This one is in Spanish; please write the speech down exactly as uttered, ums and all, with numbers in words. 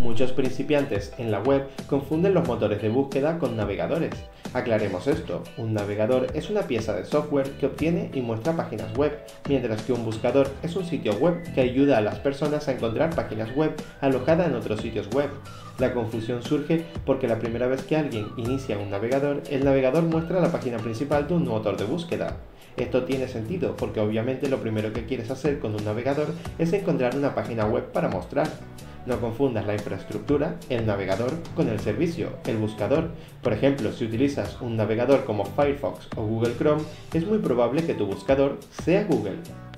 Muchos principiantes en la web confunden los motores de búsqueda con navegadores. Aclaremos esto, un navegador es una pieza de software que obtiene y muestra páginas web, mientras que un buscador es un sitio web que ayuda a las personas a encontrar páginas web alojadas en otros sitios web. La confusión surge porque la primera vez que alguien inicia un navegador, el navegador muestra la página principal de un motor de búsqueda. Esto tiene sentido porque obviamente lo primero que quieres hacer con un navegador es encontrar una página web para mostrar. No confundas la infraestructura, el navegador, con el servicio, el buscador. Por ejemplo, si utilizas un navegador como Firefox o Google Chrome, es muy probable que tu buscador sea Google.